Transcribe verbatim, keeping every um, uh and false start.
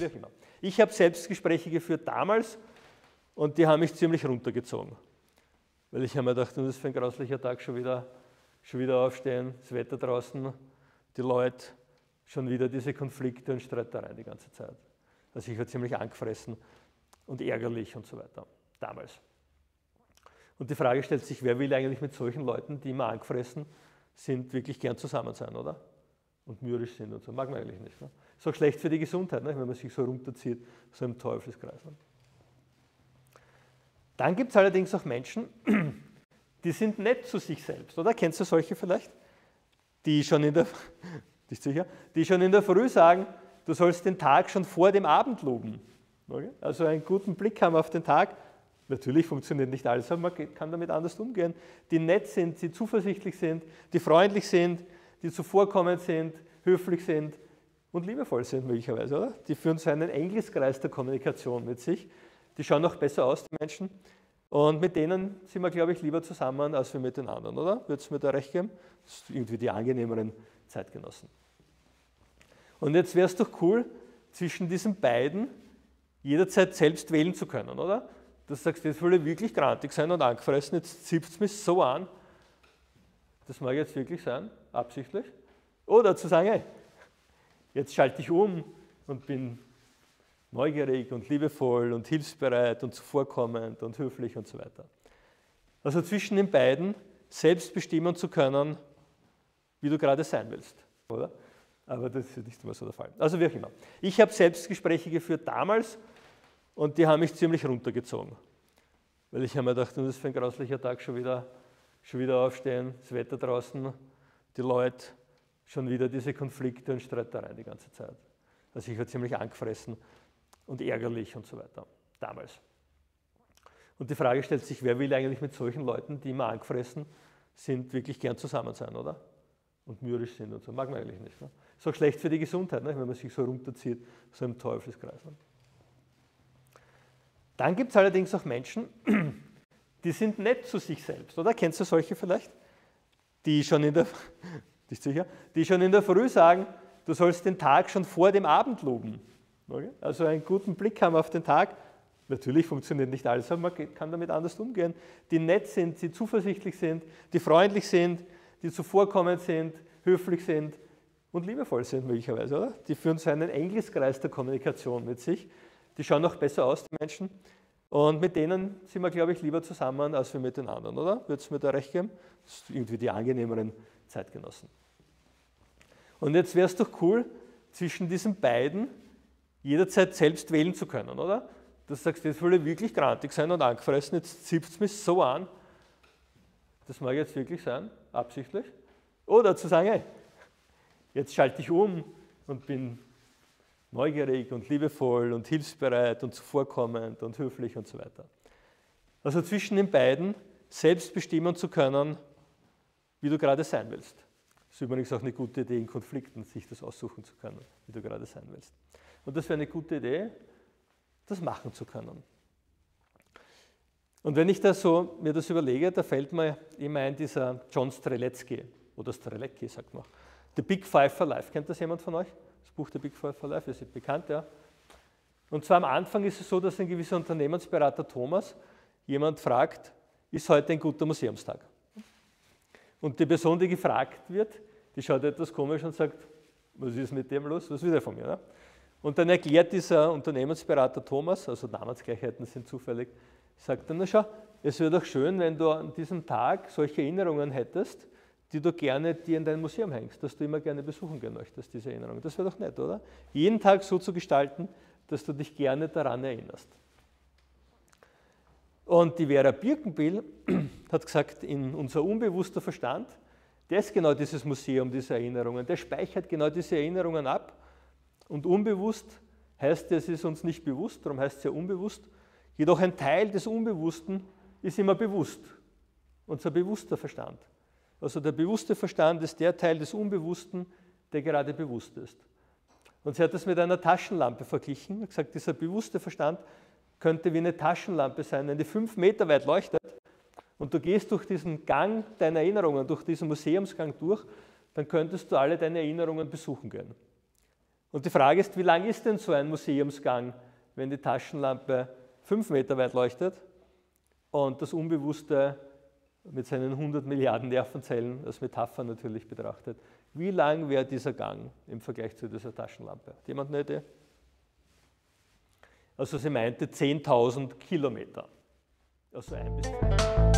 wie auch immer. Ich habe Selbstgespräche geführt damals und die haben mich ziemlich runtergezogen. Weil ich habe mir gedacht, das ist für ein grauslicher Tag, schon wieder, schon wieder aufstehen, das Wetter draußen, die Leute, schon wieder diese Konflikte und Streitereien die ganze Zeit. Also ich war ziemlich angefressen und ärgerlich und so weiter, damals. Und die Frage stellt sich, wer will eigentlich mit solchen Leuten, die immer angefressen sind, wirklich gern zusammen sein, oder? Und mürrisch sind und so, mag man eigentlich nicht. Ne? Ist auch schlecht für die Gesundheit, ne? Wenn man sich so runterzieht, so im Teufelskreis. Ne? Dann gibt es allerdings auch Menschen, die sind nett zu sich selbst, oder? Kennst du solche vielleicht? Die schon in der, nicht sicher, die schon in der Früh sagen, du sollst den Tag schon vor dem Abend loben. Okay? Also einen guten Blick haben auf den Tag. Natürlich funktioniert nicht alles, aber man kann damit anders umgehen. Die nett sind, die zuversichtlich sind, die freundlich sind, die zuvorkommend sind, höflich sind und liebevoll sind möglicherweise, oder? Die führen so einen Engelstkreis der Kommunikation mit sich. Die schauen noch besser aus, die Menschen. Und mit denen sind wir, glaube ich, lieber zusammen, als wir mit den anderen, oder? Wird es mir da recht geben? Das sind irgendwie die angenehmeren Zeitgenossen. Und jetzt wäre es doch cool, zwischen diesen beiden jederzeit selbst wählen zu können, oder? Du sagst, jetzt will ich wirklich grantig sein und angefressen, jetzt zieht es mich so an, das mag jetzt wirklich sein, absichtlich. Oder zu sagen, hey, jetzt schalte ich um und bin neugierig und liebevoll und hilfsbereit und zuvorkommend und höflich und so weiter. Also zwischen den beiden selbst bestimmen zu können, wie du gerade sein willst, oder? Aber das ist nicht immer so der Fall. Also wie auch immer. Ich habe Selbstgespräche geführt damals und die haben mich ziemlich runtergezogen. Weil ich habe mir gedacht, das ist für ein grauslicher Tag, schon wieder, schon wieder aufstehen, das Wetter draußen, die Leute, schon wieder diese Konflikte und Streitereien die ganze Zeit. Also ich war ziemlich angefressen und ärgerlich und so weiter, damals. Und die Frage stellt sich, wer will eigentlich mit solchen Leuten, die immer angefressen sind, wirklich gern zusammen sein, oder? Und mürrisch sind und so, mag man eigentlich nicht. Ne? Ist auch schlecht für die Gesundheit, ne? Wenn man sich so runterzieht, so im Teufelskreis. Ne? Dann gibt es allerdings auch Menschen, die sind nett zu sich selbst, oder? Kennst du solche vielleicht? Die schon in der, nicht sicher, die schon in der Früh sagen, du sollst den Tag schon vor dem Abend loben. Okay? Also einen guten Blick haben auf den Tag. Natürlich funktioniert nicht alles, aber man kann damit anders umgehen. Die nett sind, die zuversichtlich sind, die freundlich sind, die zuvorkommend sind, höflich sind und liebevoll sind möglicherweise, oder? Die führen so einen Engelstkreis der Kommunikation mit sich. Die schauen noch besser aus, die Menschen. Und mit denen sind wir, glaube ich, lieber zusammen, als wir mit den anderen, oder? Wird es mir da recht geben? Das sind irgendwie die angenehmeren Zeitgenossen. Und jetzt wäre es doch cool, zwischen diesen beiden jederzeit selbst wählen zu können, oder? Du sagst, jetzt will ich wirklich grantig sein und angefressen, jetzt zieht es mich so an, das mag jetzt wirklich sein, absichtlich. Oder zu sagen, hey, jetzt schalte ich um und bin neugierig und liebevoll und hilfsbereit und zuvorkommend und höflich und so weiter. Also zwischen den beiden selbst bestimmen zu können, wie du gerade sein willst. Das ist übrigens auch eine gute Idee, in Konflikten sich das aussuchen zu können, wie du gerade sein willst. Und das wäre eine gute Idee, das machen zu können. Und wenn ich da so, mir das überlege, da fällt mir immer ein dieser John Streletzky, oder Strelecki sagt man, The Big Five for Life. Kennt das jemand von euch? Das Buch The Big Five for Life, ist bekannt, ja. Und zwar am Anfang ist es so, dass ein gewisser Unternehmensberater Thomas jemand fragt, ist heute ein guter Museumstag? Und die Person, die gefragt wird, die schaut etwas komisch und sagt, was ist mit dem los, was will der von mir? Ne? Und dann erklärt dieser Unternehmensberater Thomas, also Namensgleichheiten sind zufällig, sagt dann, na schau, es wäre doch schön, wenn du an diesem Tag solche Erinnerungen hättest, die du gerne dir in dein Museum hängst, dass du immer gerne besuchen gehen möchtest, diese Erinnerungen. Das wäre doch nett, oder? Jeden Tag so zu gestalten, dass du dich gerne daran erinnerst. Und die Vera Birkenbill hat gesagt, in unser unbewusster Verstand, der ist genau dieses Museum, diese Erinnerungen, der speichert genau diese Erinnerungen ab. Und unbewusst heißt, es ist uns nicht bewusst, darum heißt es ja unbewusst. Jedoch ein Teil des Unbewussten ist immer bewusst, unser bewusster Verstand. Also der bewusste Verstand ist der Teil des Unbewussten, der gerade bewusst ist. Und sie hat das mit einer Taschenlampe verglichen, hat gesagt, dieser bewusste Verstand könnte wie eine Taschenlampe sein, wenn die fünf Meter weit leuchtet und du gehst durch diesen Gang deiner Erinnerungen, durch diesen Museumsgang durch, dann könntest du alle deine Erinnerungen besuchen gehen. Und die Frage ist, wie lang ist denn so ein Museumsgang, wenn die Taschenlampe fünf Meter weit leuchtet und das Unbewusste mit seinen hundert Milliarden Nervenzellen als Metapher natürlich betrachtet. Wie lang wäre dieser Gang im Vergleich zu dieser Taschenlampe? Hat jemand eine Idee? Also sie meinte zehntausend Kilometer. Also ein bis zwei.